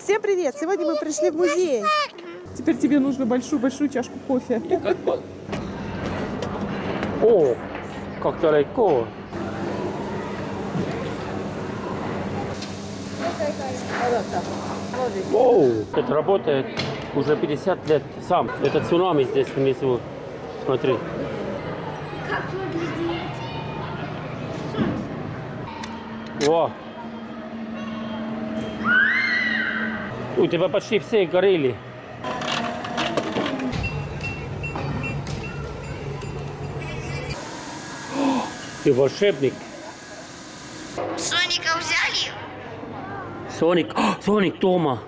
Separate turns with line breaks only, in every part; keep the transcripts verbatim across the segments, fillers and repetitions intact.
Всем привет! Сегодня мы пришли в музей. Теперь тебе нужно большую-большую чашку кофе.
О, как далеко. Оу, это работает уже пятьдесят лет сам. Это цунами здесь внизу. Смотри.
Как выглядит солнце?
О. У тебя почти все горели. Ты волшебник.
Соника взяли?
Соник. Соник дома.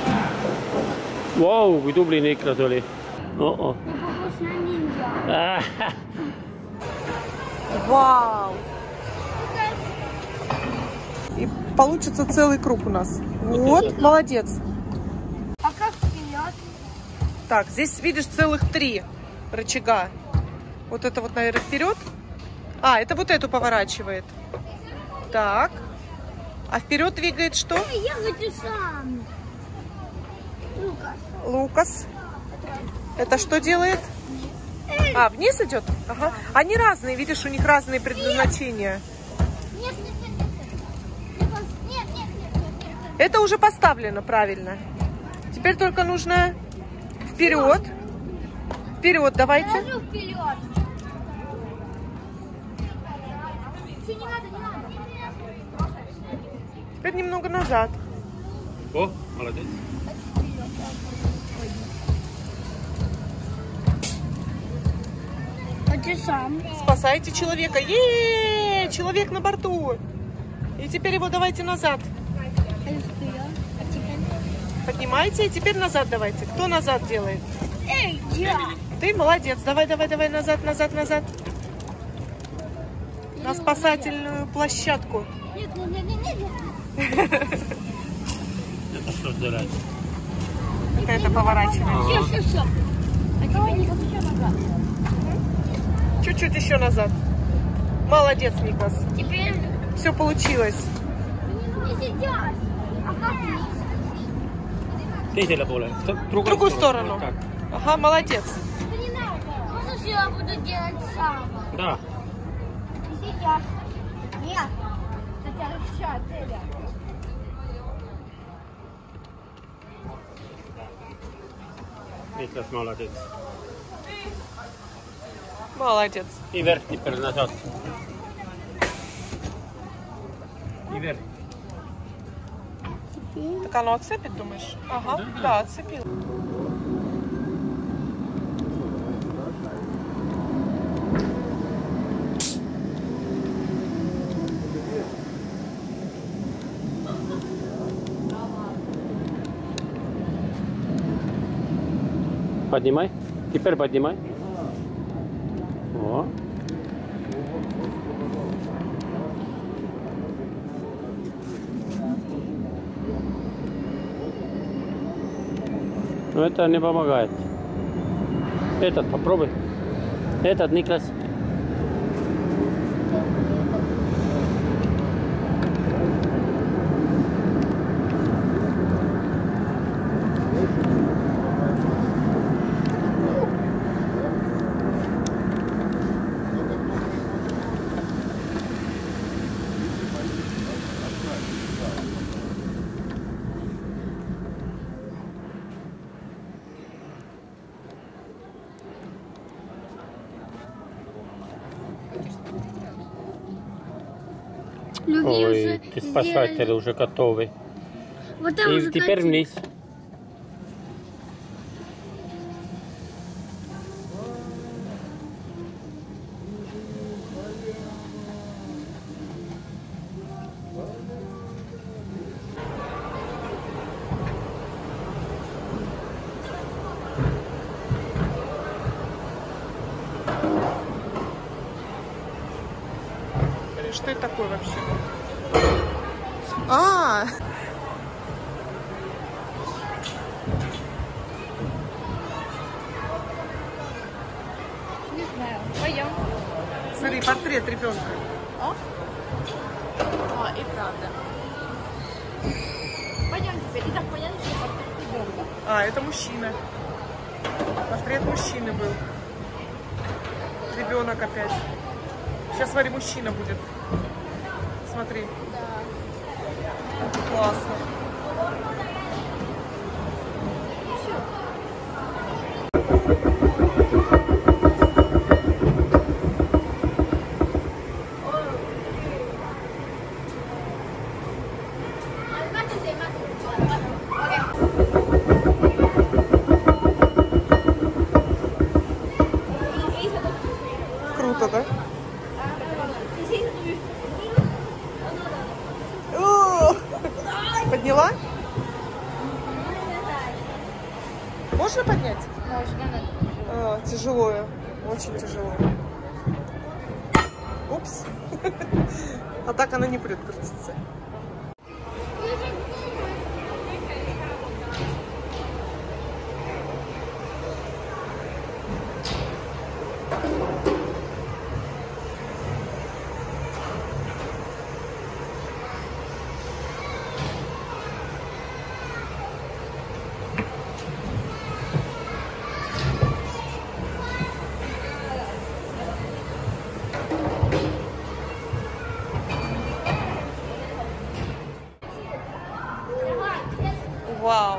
Вау, вы дублин играли. О-о.
Не похож на ниндзя.
Вау! И получится целый круг у нас. Вот, молодец.
А как вперед?
Так, здесь видишь целых три рычага. Вот это вот, наверное, вперед. А, это вот эту поворачивает. Так. А вперед двигает что?
Я хочу сам. Лукас.
Лукас. Это что делает? А, вниз идет? Ага. Они разные, видишь, у них разные предназначения.
Нет, нет, нет, нет. Лукас, нет, нет, нет, нет, нет.
Это уже поставлено правильно. Теперь только нужно вперед. Вперед, давайте.
Ложу вперед. Все, не надо, не надо.
Теперь немного назад.
О, молодец.
Хочу сам.
Спасайте человека. Е-е-е! Человек на борту. И теперь его давайте назад.
Хочу вперед. А теперь?
Поднимайте и теперь назад давайте. Кто назад делает?
Эй, я.
Ты молодец. Давай, давай, давай назад, назад, назад. На спасательную площадку.
Нет, нет, нет, нет, нет.
Это что делать?
Вот это поворачивает.
Все, все, все. А теперь не хочу назад.
Чуть-чуть еще назад. Молодец, Никас.
Теперь
Все получилось.
не сейчас. А как вниз?
Третья поле. В
В другую сторону.
Вот так.
Ага, молодец.
Да не надо. Можно все я буду делать сам.
Да.
И сейчас. Нет. Это сейчас, ребят.
Никlas молодец.
Молодец.
И вверх теперь назад. И вверх.
Так оно отцепит, думаешь? Ага, да, отцепил.
Поднимай. Теперь поднимай. О. Но это не помогает. Этот попробуй. Этот, Никлас. Ой, ты спасатель уже готовый.
Вот там
И
уже
теперь
хотим.
вниз.
Что это такое вообще? А,
Не знаю. Пойдем.
смотри, портрет ребенка.
О? А, и правда. Пойдем теперь. Итак, понятно, что
А, это мужчина. Портрет мужчины был. Ребенок опять. Сейчас, смотри, мужчина будет. Смотри. Классно. Круто, да? О! Подняла? Можно поднять? А, тяжелое, очень тяжело. Упс. А так она не прет крутиться. Вау!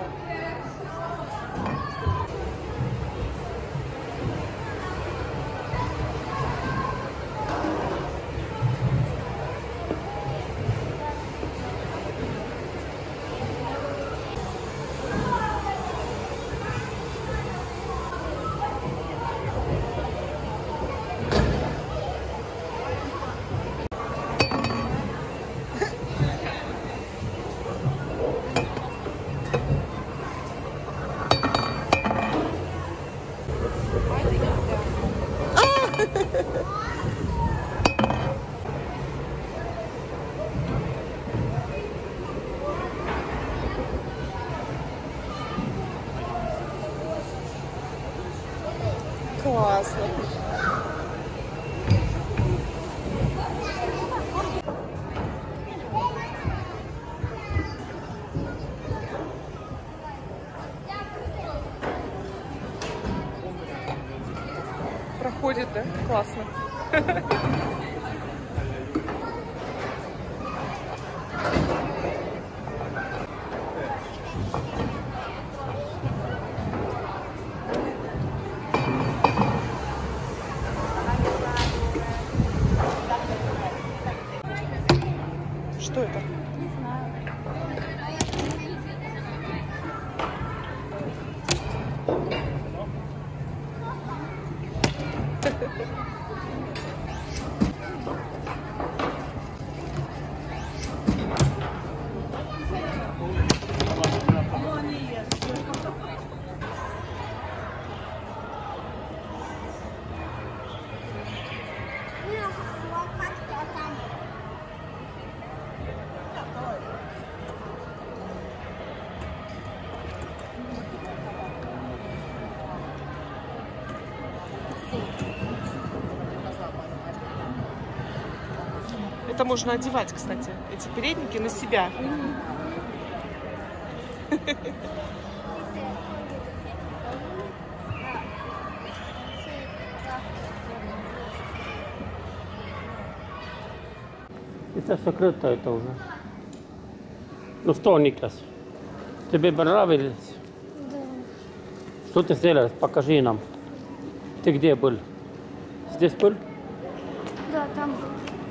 Классно. Проходит, да? Классно. Что это?
Не знаю.
Это можно одевать, кстати, эти передники на себя.
Это закрыто это уже. Ну что, Никлас, тебе понравилось?
Да.
Что ты сделал? Покажи нам. Ты где был? Здесь был?
Да, там был.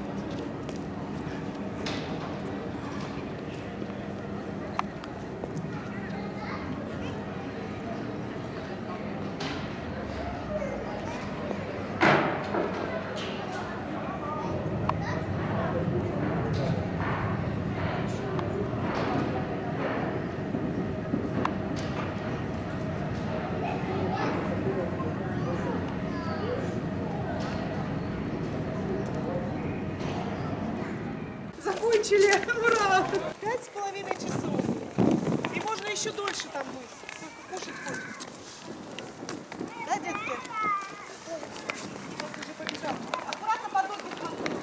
Закончили! Ура! Пять с половиной часов. И можно еще дольше там быть. Сколько кушать хочется. Да, детки? Вот уже побежал. Аккуратно по ноге смотрите.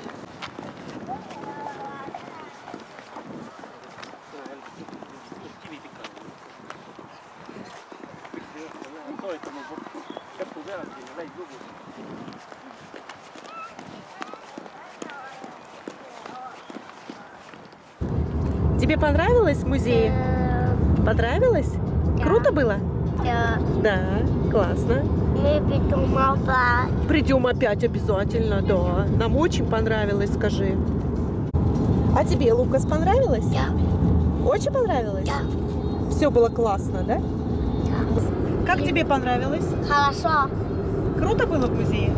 Тебе понравилось музей? Понравилось?
Да.
Круто было?
Да.
Да, классно.
Мы придем опять.
Придем опять обязательно, да. Нам очень понравилось, скажи. А тебе, Лукас, понравилось?
Да.
Очень понравилось?
Да.
Все было классно, да? Как тебе понравилось?
Хорошо.
Круто было в музее?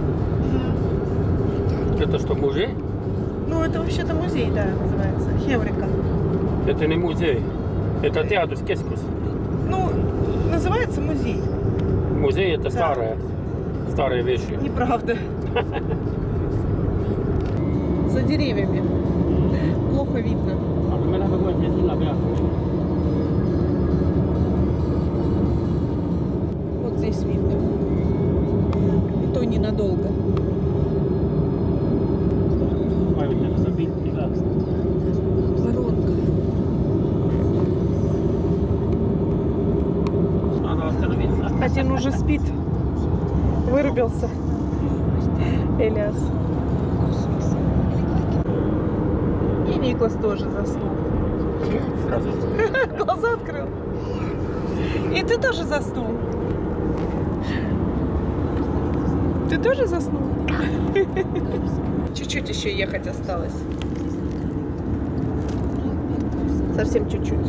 Это что, музей?
Ну, это вообще-то музей, да, называется. Хеврика.
Это не музей. Это театр Кескус.
Ну, называется музей.
Музей это
Да.
старые, старые вещи.
Неправда. За деревьями. Плохо видно. Вот здесь видно. И то ненадолго. Воронка.
Надо остановиться.
Один уже спит. Вырубился. Элиас. И Никлас тоже заснул. Глаза открыл. И ты тоже заснул. Ты тоже заснул? Чуть-чуть еще ехать осталось. Совсем чуть-чуть.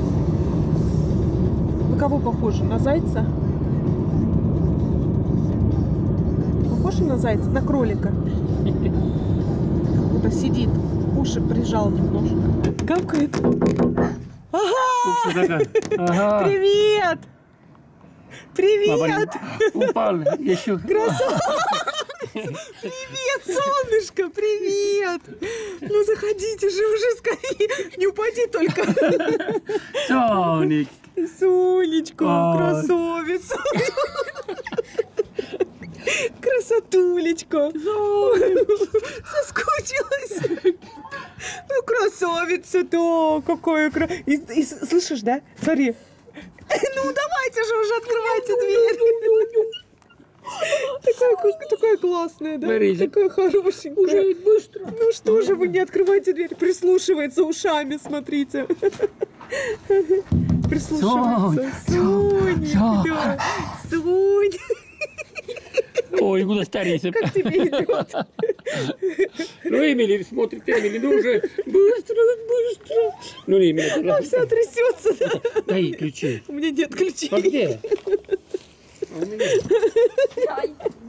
На кого похоже? На зайца? Похоже на зайца? На кролика? Как-то сидит. Уши прижал немножко. Гавкает. Ага!
Ага.
Привет! Привет!
Упал еще.
Привет, солнышко, привет! Ну заходите же уже скорее, не упади только.
Соник.
Сонечка,
Ой.
красавица. Красотулечка. Соскучилась. Ну, красавица, да, какая кра... И, и с- слышишь, да? Смотри. Ну, давайте же уже открывайте дверь. Такая, как- такая классная, да?
Смотрите.
Такая хорошенькая.
Уже быстро.
Ну что же вы не открываете дверь? Прислушивается ушами, смотрите. Прислушивается. Соня, да. Соня.
Ой, куда старейся.
Как тебе идет?
Ну, Эмили смотрит, Эмили, ну уже быстро, быстро. Ну, Эмили,
А вся трясется, да?
дай ключи.
У меня нет ключей.
А где? А у меня.